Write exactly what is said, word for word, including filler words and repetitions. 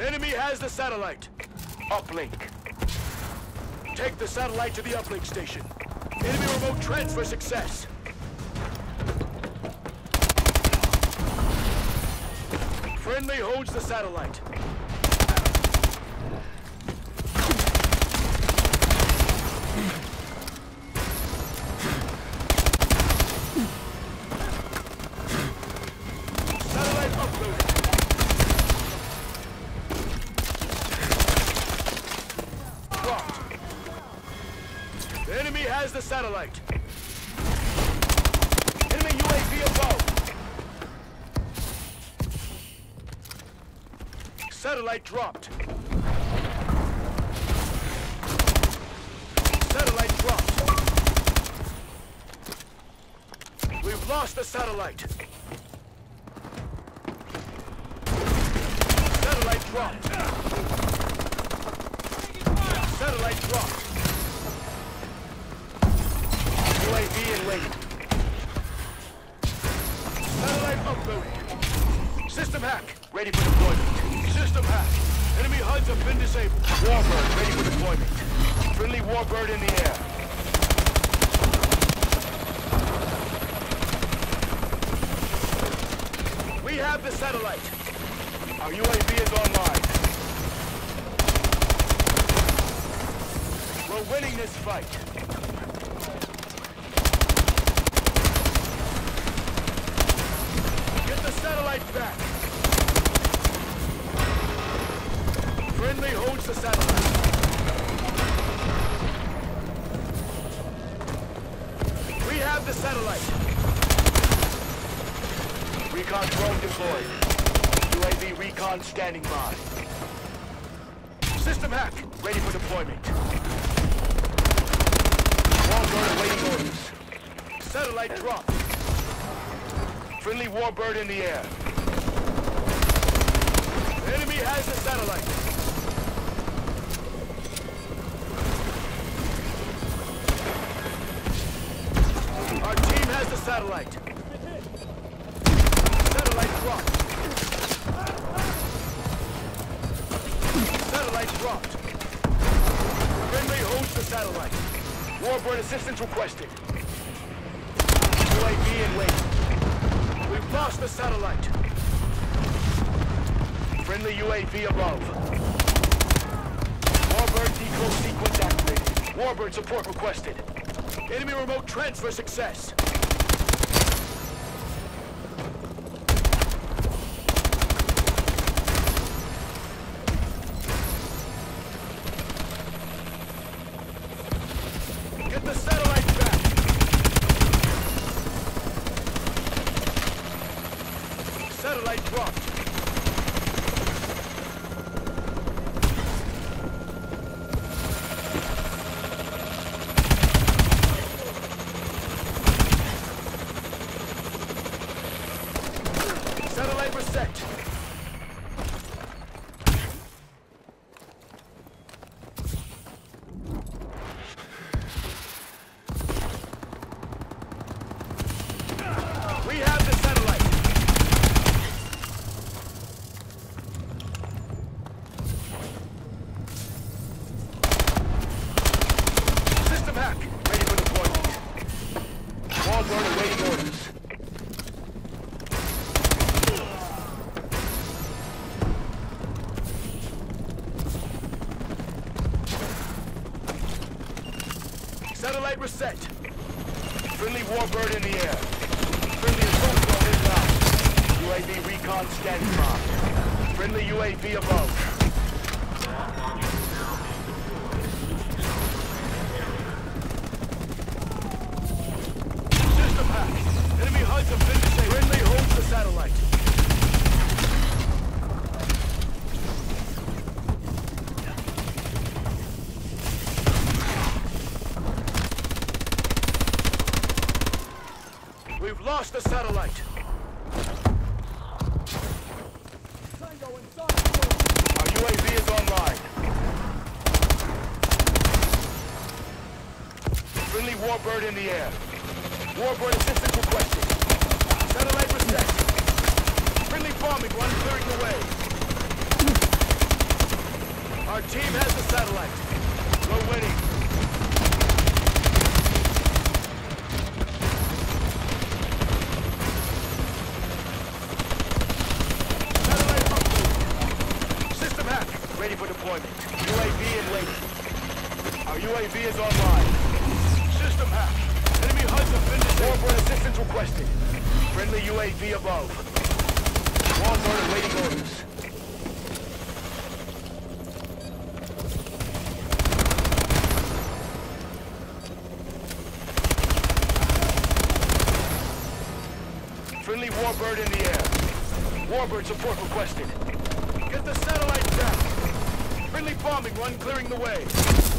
The enemy has the satellite. Uplink. Take the satellite to the uplink station. Enemy remote transfer success. Friendly holds the satellite. Satellite uploaded. Dropped. The enemy has the satellite. Enemy U A V above. Satellite dropped. Satellite dropped. We've lost the satellite. Satellite dropped. Satellite dropped. U A V in waiting. Satellite uploaded. System hack. Ready for deployment. System hack. Enemy H U Ds have been disabled. Warbird ready for deployment. Friendly Warbird in the air. We have the satellite. Our U A V is online. We're winning this fight. Get the satellite back. Friendly holds the satellite. We have the satellite. Recon drone deployed. U A V recon standing by. System hack, ready for deployment. Warbird awaiting orders. Satellite dropped. Friendly Warbird in the air. The enemy has the satellite. Our team has the satellite. Satellite dropped. Satellite dropped. Friendly holds the satellite. Warbird assistance requested. U A V in waiting. We've lost the satellite. Friendly U A V above. Warbird decoy sequence activated. Warbird support requested. Enemy remote transfer success. Get the satellite back. Satellite dropped. Satellite reset. We have the satellite. System hack, ready for deployment. Warbird awaiting orders. Satellite reset. Friendly Warbird in the air. Friendly assault drone inbound. U A V recon standing by. Friendly U A V above. System hack. Enemy H U Ds have been disabled. Friendly holds the satellite. We've lost the satellite. Our U A V is online. Friendly Warbird in the air. Warbird assistance requested. Satellite reset. Friendly bombing run clearing the way. Our team has the satellite. We're winning. Satellite uploaded. System hack. Ready for deployment. U A V in waiting. Our U A V is online. System hack. Enemy H U Ds have been disabled. Warbird assistance requested. Friendly U A V above. Warbird awaiting orders. Friendly Warbird in the air. Warbird support requested. Get the satellite down. Friendly bombing run clearing the way.